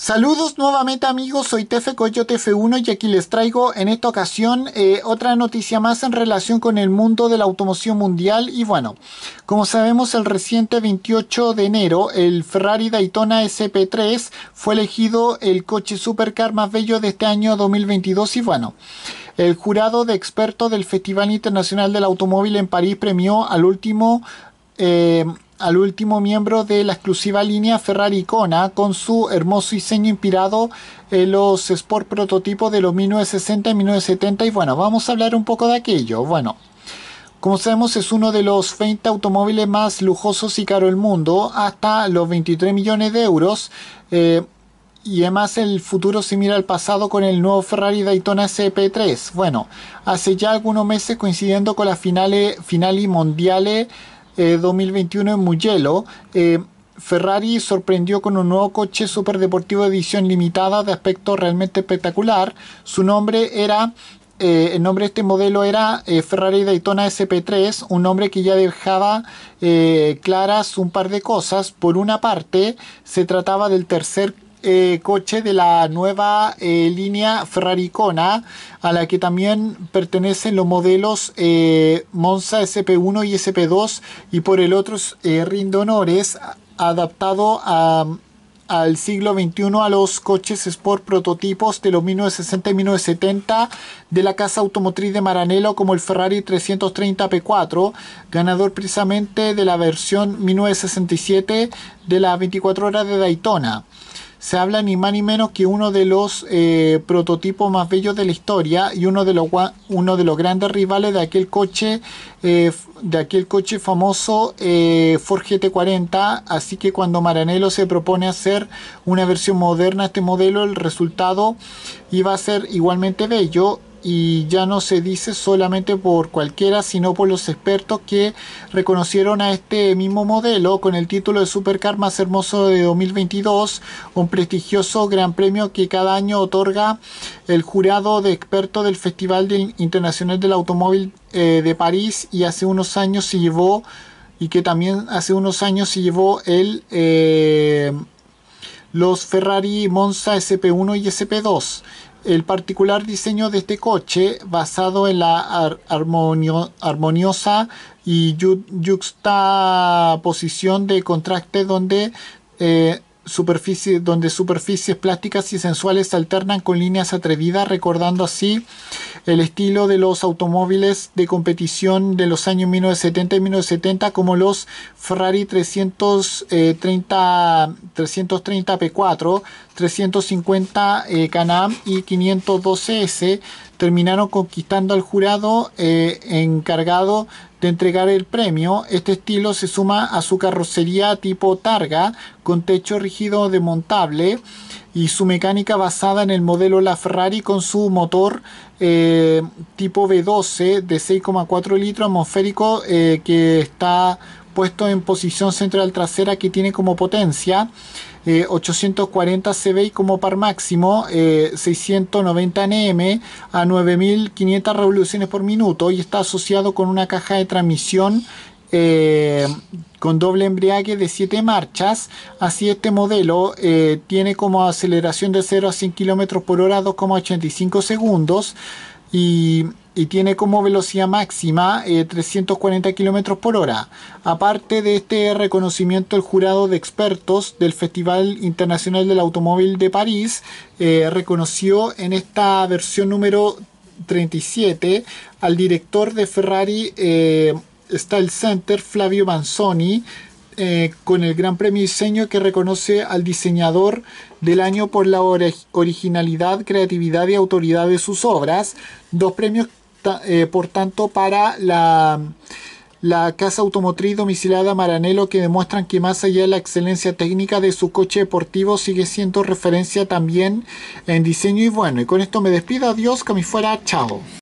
Saludos nuevamente amigos, soy Tefe Coyote F1 y aquí les traigo en esta ocasión otra noticia más en relación con el mundo de la automoción mundial. Y bueno, como sabemos, el reciente 28 de enero el Ferrari Daytona SP3 fue elegido el coche supercar más bello de este año 2022. Y bueno, el jurado de expertos del Festival Internacional del Automóvil en París premió al último miembro de la exclusiva línea Ferrari Icona con su hermoso diseño inspirado en los Sport prototipos de los 1960 y 1970. Y bueno, vamos a hablar un poco de aquello. Bueno, como sabemos, es uno de los 20 automóviles más lujosos y caros del mundo, hasta los 23 millones de euros. Y además el futuro se mira al pasado con el nuevo Ferrari Daytona SP3. Bueno, hace ya algunos meses, coincidiendo con las finali mondiales 2021 en Mugello, Ferrari sorprendió con un nuevo coche superdeportivo de edición limitada de aspecto realmente espectacular. El nombre de este modelo era Ferrari Daytona SP3, un nombre que ya dejaba claras un par de cosas. Por una parte, se trataba del tercer coche de la nueva línea Ferrari Icona, a la que también pertenecen los modelos Monza SP1 y SP2, y por el otro rinde honores adaptado al siglo XXI a los coches Sport prototipos de los 1960 y 1970 de la casa automotriz de Maranello, como el Ferrari 330 P4, ganador precisamente de la versión 1967 de las 24 horas de Daytona. Se habla ni más ni menos que uno de los prototipos más bellos de la historia y uno de los grandes rivales de aquel coche famoso Ford GT40. Así que cuando Maranello se propone hacer una versión moderna a este modelo, el resultado iba a ser igualmente bello. Y ya no se dice solamente por cualquiera, sino por los expertos que reconocieron a este mismo modelo con el título de Supercar más hermoso de 2022, un prestigioso gran premio que cada año otorga el jurado de expertos del Festival Internacional del Automóvil de París, y hace unos años se llevó, los Ferrari Monza SP1 y SP2. El particular diseño de este coche, basado en la armoniosa y yuxtaposición de contraste donde superficies plásticas y sensuales se alternan con líneas atrevidas, recordando así el estilo de los automóviles de competición de los años 1970 y 1970, como los Ferrari 330 P4, 350 Can-Am y 512S, terminaron conquistando al jurado encargado de entregar el premio. Este estilo se suma a su carrocería tipo Targa, con techo rígido desmontable, y su mecánica basada en el modelo La Ferrari, con su motor tipo V12 de 6,4 litros atmosférico que está puesto en posición central trasera, que tiene como potencia 840 CBI como par máximo, 690 Nm a 9500 revoluciones por minuto, y está asociado con una caja de transmisión con doble embrague de 7 marchas. Así, este modelo tiene como aceleración de 0 a 100 km por hora 2,85 segundos y tiene como velocidad máxima 340 km por hora. Aparte de este reconocimiento, el jurado de expertos del Festival Internacional del Automóvil de París reconoció en esta versión número 37 al director de Ferrari Style Center, Flavio Manzoni, con el Gran Premio Diseño, que reconoce al diseñador del año por la originalidad, creatividad y autoridad de sus obras. Dos premios, por tanto, para la casa automotriz domiciliada Maranello, que demuestran que más allá de la excelencia técnica de su coche deportivo, sigue siendo referencia también en diseño. Y bueno, y con esto me despido. Adiós, que me fuera, chao.